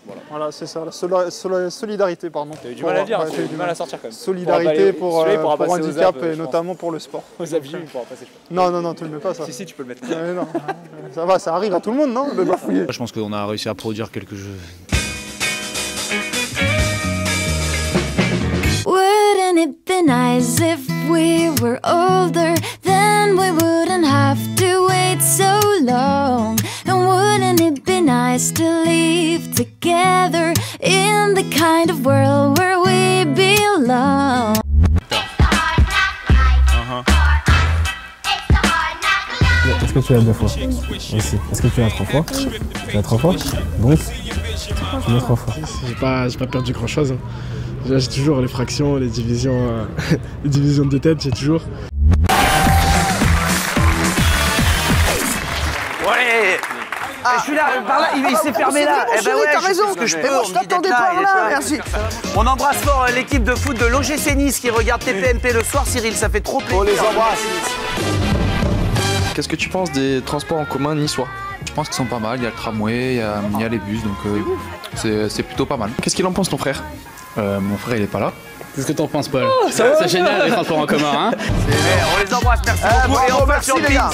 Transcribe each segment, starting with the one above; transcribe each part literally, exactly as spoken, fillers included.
Voilà, voilà c'est ça, la soli soli solidarité, pardon. T'as eu du mal à le dire, ouais, t'as eu du mal à sortir quand même. Solidarité pour, pour, euh, pour handicap apps, et notamment pour le sport. Aux abus, il pourra passer. Non, non, non, tu le mets pas ça. Si, si, tu peux le mettre. Euh, non. Ça va, ça arrive à tout le monde, non, de bafouiller. Je pense qu'on a réussi à produire quelques jeux. Wouldn't it be nice if we were older? Then we wouldn't have to wait so long. And wouldn't it be nice to live together in the kind of world where we belong? Est-ce que tu as deux fois aussi? Est-ce que tu as trois fois? Tu as trois fois? Bon, tu mets trois fois. J'ai pas, j'ai pas perdu grand chose. Hein. J'ai toujours les fractions, les divisions, euh, les divisions de tête, j'ai toujours. Ouais. Ah, je suis là, par là, il, il s'est fermé là. Eh ben ouais, t'as raison. Ce que je peux, moi, je t'attendais par là, merci. On embrasse fort l'équipe de foot de l'O G C Nice qui regarde T P M P le soir, Cyril, ça fait trop plaisir. On les embrasse. Qu'est-ce que tu penses des transports en commun niçois? Je pense qu'ils sont pas mal, il y a le tramway, il y a, il y a les bus, donc euh, c'est plutôt pas mal. Qu'est-ce qu'il en pense ton frère? euh, Mon frère il est pas là. Qu'est-ce que t'en penses, Paul? oh, C'est génial les transports en commun, hein. On les embrasse, merci eh, beaucoup. bravo, et on merci sur le les gars.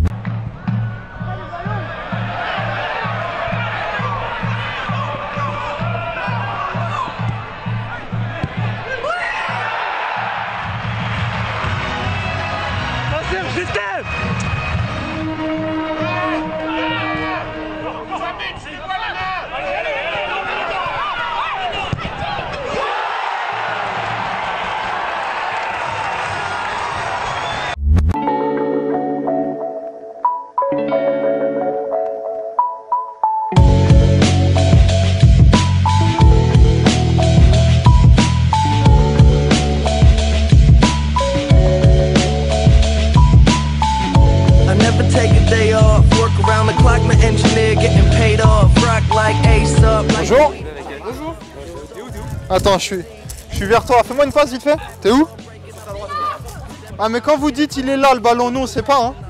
Bonjour. Bonjour. Attends, je suis, je suis vers toi. Fais-moi une passe vite fait. T'es où? Ah mais quand vous dites il est là le ballon, nous on sait pas hein.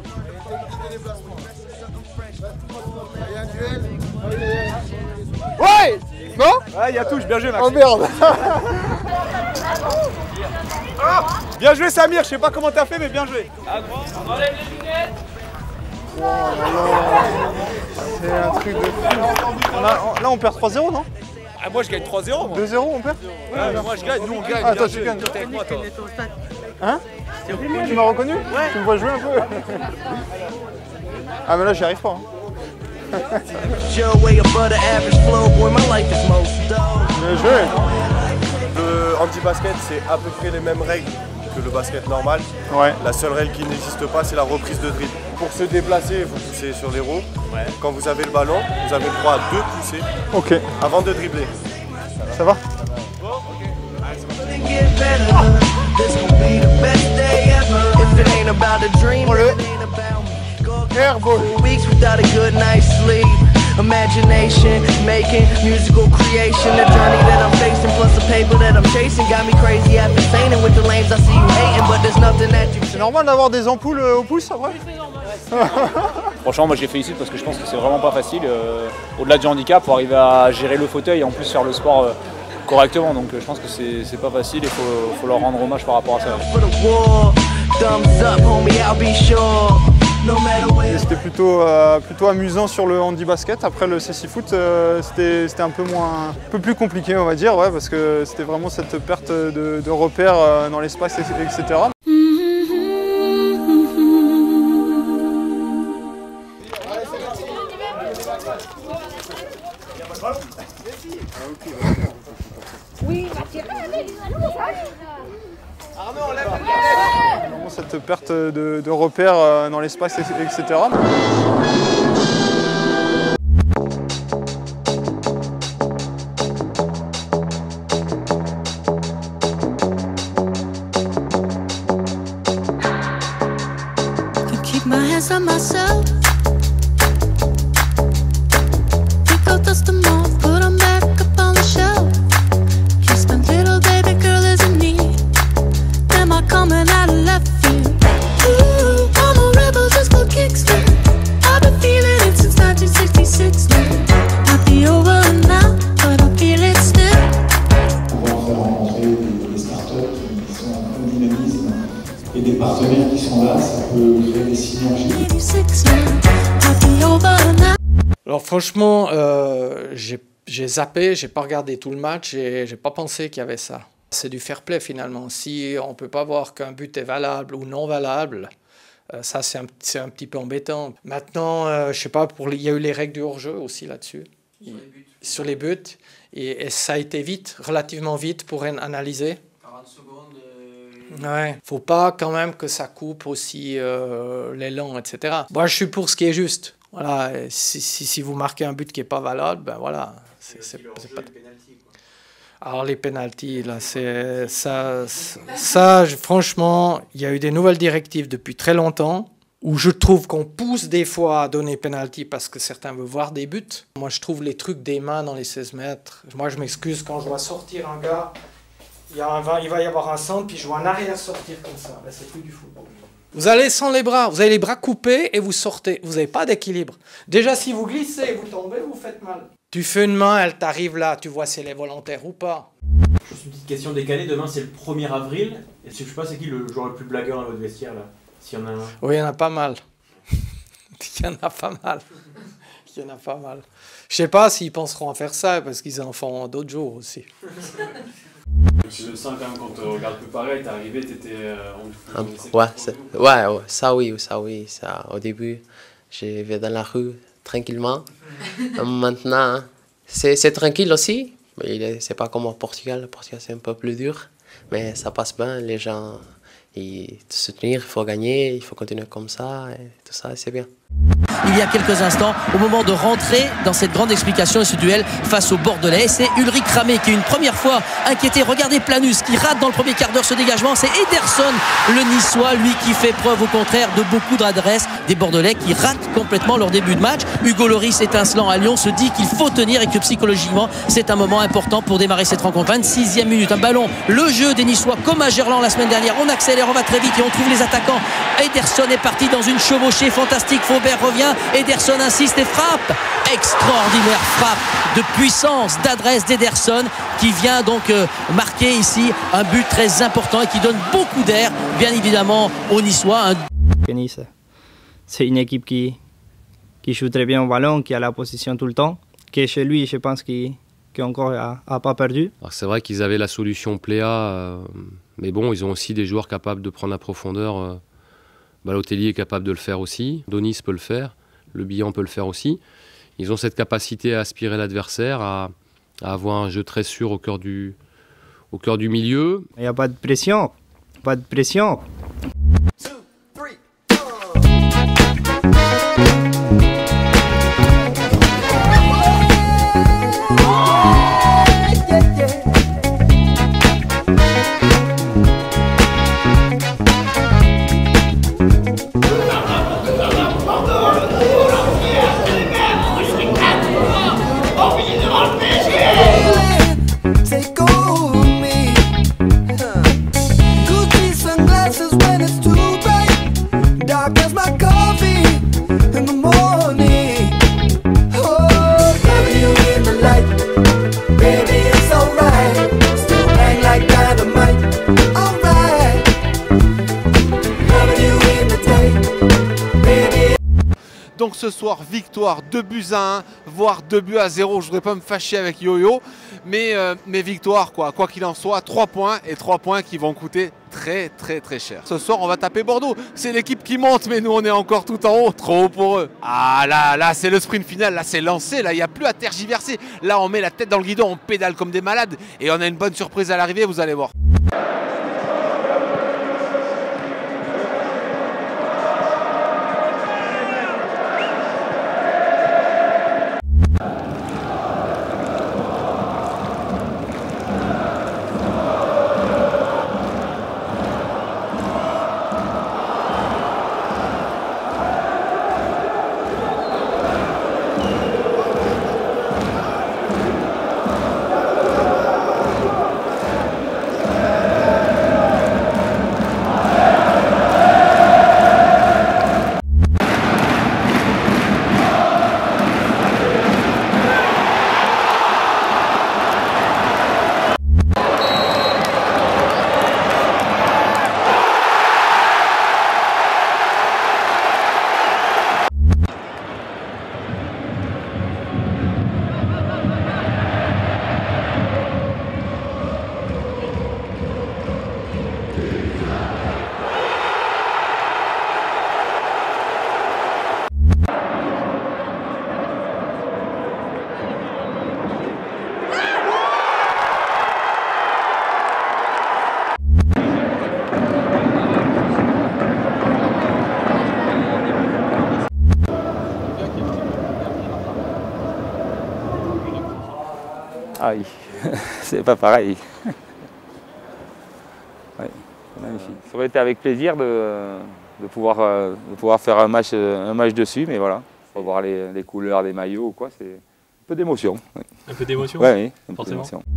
Ouais. Non? Ouais, il y a touche, bien joué Max. Oh merde. Bien joué Samir, je sais pas comment t'as fait mais bien joué. Oh c'est un truc de fou. On a, là on perd trois zéro non? Ah, moi je gagne trois zéro moi. deux zéro on perd? Ouais, moi je gagne, nous on gagne. Ah toi tu gagnes. T'es avec moi toi. Hein? Tu m'as reconnu? Ouais. Tu me vois jouer un peu? Ah mais là j'y arrive pas hein. Bien joué. Le handi-basket c'est à peu près les mêmes règles que le basket normal. Ouais. La seule règle qui n'existe pas, c'est la reprise de dribble. Pour se déplacer, vous poussez sur les roues. Ouais. Quand vous avez le ballon, vous avez le droit à deux poussées. Ok. Avant de dribbler. Ça va? Bon, ok. Allez, c'est parti. On le airball. Imagination, making musical creation. The journey that I'm facing, plus the paper that I'm chasing, got me crazy after saying with the lanes I see you hating, but there's nothing that you. C'est normal d'avoir des ampoules au pouce après? Franchement, moi je les félicite parce que je pense que c'est vraiment pas facile. Euh, Au-delà du handicap, pour arriver à gérer le fauteuil et en plus faire le sport euh, correctement. Donc euh, je pense que c'est pas facile et il faut, faut leur rendre hommage par rapport à ça. C'était plutôt, euh, plutôt amusant sur le handi-basket. Après le C six foot, euh, c'était un peu moins, un peu plus compliqué on va dire, ouais, parce que c'était vraiment cette perte de, de repères euh, dans l'espace, et cetera. Oui, Vraiment cette perte de, de repères euh, dans l'espace, et cetera. Coming out of left field. Ooh, I'm a rebel just for kicks. I've been partenaires qui sont là, ça peut créer des synergies. Alors franchement, euh, j'ai zappé, j'ai pas regardé tout le match et j'ai pas pensé qu'il y avait ça. C'est du fair play finalement. Si on peut pas voir qu'un but est valable ou non valable, euh, ça c'est un, c'est un petit peu embêtant. Maintenant, euh, je sais pas, pour les, il y a eu les règles du hors-jeu aussi là-dessus. Sur les buts. Sur les buts. Et, et ça a été vite, relativement vite pour analyser. quarante secondes. Euh... Ouais. Faut pas quand même que ça coupe aussi euh, l'élan, et cetera. Moi, je suis pour ce qui est juste. Voilà. Si, si, si vous marquez un but qui est pas valable, ben voilà. C'est pas. Alors les pénaltys, là, c'est ça, ça. Franchement, il y a eu des nouvelles directives depuis très longtemps où je trouve qu'on pousse des fois à donner pénalty parce que certains veulent voir des buts. Moi, je trouve les trucs des mains dans les seize mètres. Moi, je m'excuse quand je vois sortir un gars, il, y a un, il va y avoir un centre, puis je vois un arrière sortir comme ça. Là, c'est plus du football. Vous allez sans les bras, vous avez les bras coupés et vous sortez. Vous n'avez pas d'équilibre. Déjà, si vous glissez, vous tombez, vous faites mal. Tu fais une main, elle t'arrive là, tu vois si elle est volontaire ou pas. Juste une petite question décalée, demain c'est le premier avril. Et je sais pas c'est qui le joueur le plus blagueur dans votre vestiaire là, s'il y en a un. Oui, il y en a pas mal. Il y en a pas mal. Il y en a pas mal. Je sais pas s'ils penseront à faire ça parce qu'ils en font d'autres jours aussi. Tu le sens quand même quand on regarde plus pareil, t'es arrivé, t'étais euh, en um, ouais, ouais, ouais, ça oui, ça oui, ça. Au début, je vais dans la rue tranquillement. Maintenant, c'est tranquille aussi, mais c'est pas comme au Portugal. Le Portugal, c'est un peu plus dur, mais ça passe bien. Les gens, ils te soutenir, il faut gagner, il faut continuer comme ça, et tout ça, c'est bien. Il y a quelques instants, au moment de rentrer dans cette grande explication et ce duel face au Bordelais, c'est Ulrich Ramé qui est une première fois inquiété. Regardez Planus qui rate dans le premier quart d'heure ce dégagement. C'est Ederson, le Niçois, lui qui fait preuve au contraire de beaucoup d'adresse. Des Bordelais qui ratent complètement leur début de match. Hugo Lloris, étincelant à Lyon, se dit qu'il faut tenir et que psychologiquement c'est un moment important pour démarrer cette rencontre. vingt-sixième minute, un ballon, le jeu des Niçois comme à Gerland la semaine dernière. On accélère, on va très vite et on trouve les attaquants. Ederson est parti dans une chevauchée fantastique. Faubert revient, Ederson insiste et frappe. Extraordinaire frappe de puissance, d'adresse d'Ederson qui vient donc euh, marquer ici un but très important et qui donne beaucoup d'air bien évidemment aux Niçois. Un... Nice, c'est une équipe qui, qui joue très bien au ballon, qui a la position tout le temps, qui chez lui je pense qu'il qui encore n'a pas perdu. C'est vrai qu'ils avaient la solution Pléa, euh, mais bon, ils ont aussi des joueurs capables de prendre la profondeur. Euh, Balotelli est capable de le faire aussi, Donis peut le faire, Le Bihan peut le faire aussi. Ils ont cette capacité à aspirer l'adversaire, à, à avoir un jeu très sûr au cœur du, au cœur du milieu. Il n'y a pas de pression, pas de pression. Donc ce soir, victoire deux buts à un, voire deux buts à zéro. Je ne voudrais pas me fâcher avec Yo-Yo, mais, euh, mais victoire quoi. Quoi qu'il en soit, trois points et trois points qui vont coûter très très très cher. Ce soir, on va taper Bordeaux. C'est l'équipe qui monte, mais nous on est encore tout en haut, trop haut pour eux. Ah là, là c'est le sprint final, là c'est lancé, là il n'y a plus à tergiverser. Là on met la tête dans le guidon, on pédale comme des malades et on a une bonne surprise à l'arrivée, vous allez voir. Aïe, c'est pas pareil. Ouais, magnifique. Ça aurait été avec plaisir de, de, pouvoir, de pouvoir faire un match, un match dessus, mais voilà, faut voir les, les couleurs des maillots ou quoi, c'est un peu d'émotion. Ouais. Un peu d'émotion? Ouais, oui, un forcément. peu d'émotion.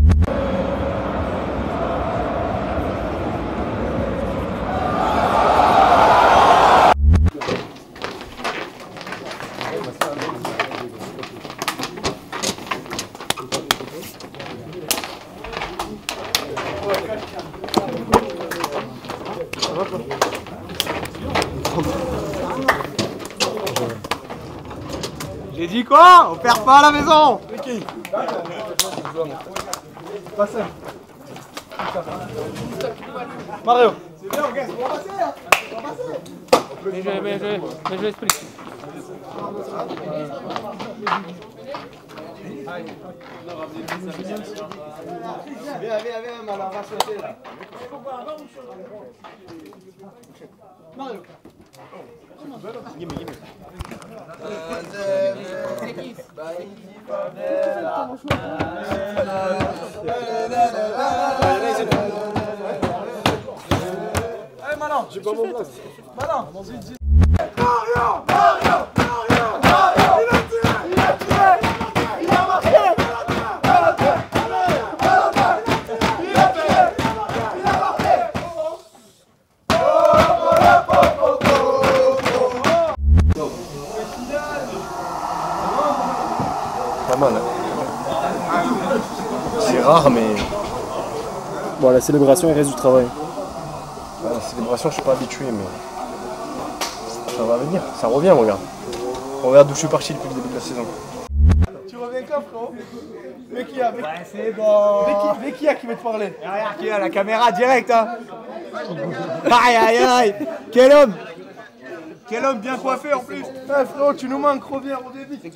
J'ai dit quoi? On perd pas à la maison. Qui? Passez. Mario. C'est bien, gars, on va passer là. On va passer. Bien joué, bien joué. Bien joué, esprit. Viens, viens, viens, mal, on va sauter là. Mario. Gimme, gimme. Allez, Malin, j'ai pas mon place. Malin, Mario, Mario, Mario, Mario, il a tiré, il a tiré, il a marqué. C'est rare, mais bon, la célébration, il reste du travail. Bah, la célébration, je suis pas habitué, mais ça va venir, ça revient, regarde. Regarde d'où je suis parti depuis le début de la saison. Tu reviens quand, frérot? Vekia, Vekia. Ouais, c'est bon. Vekia qui veut te parler. Regarde qui a la caméra direct, hein. Aïe, aïe, aïe. Quel homme. Quel homme bien coiffé en plus. Eh, frérot, tu nous manques, reviens, reviens vite.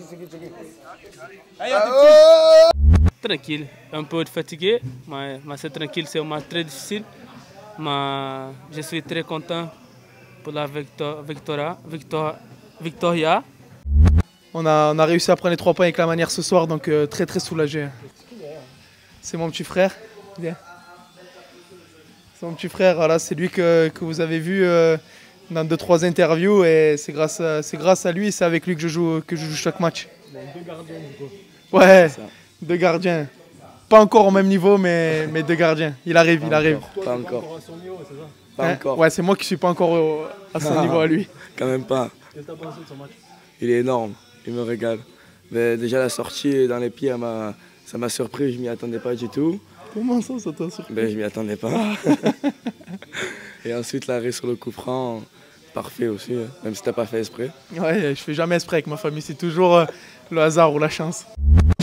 Tranquille, un peu fatigué, mais, mais c'est tranquille, c'est un match très difficile. Mais je suis très content pour la victoire, victoria, victoire, victoria. On a, on a réussi à prendre les trois points avec la manière ce soir, donc euh, très très soulagé. C'est mon petit frère. Viens. C'est mon petit frère, voilà, c'est lui que, que vous avez vu euh, dans deux trois interviews et c'est grâce, à, c'est grâce à lui, c'est avec lui que je joue, que je joue chaque match. Deux gardiens du coup. Ouais, deux gardiens. Pas encore au même niveau, mais, mais deux gardiens. Il arrive, pas il arrive. Encore. Pas encore. Pas hein? encore. Ouais, c'est moi qui suis pas encore au, à son ah, niveau à lui. Quand même pas. Qu'est-ce que t'as pensé de son match? Il est énorme, il me régale. Mais déjà la sortie dans les pieds, ça m'a surpris, je m'y attendais pas du tout. Comment ça, ça t'a surpris? Ben, je m'y attendais pas. Et ensuite l'arrêt sur le coup franc, parfait aussi, même si t'as pas fait exprès. Ouais, je fais jamais exprès avec ma famille, c'est toujours euh, le hasard ou la chance.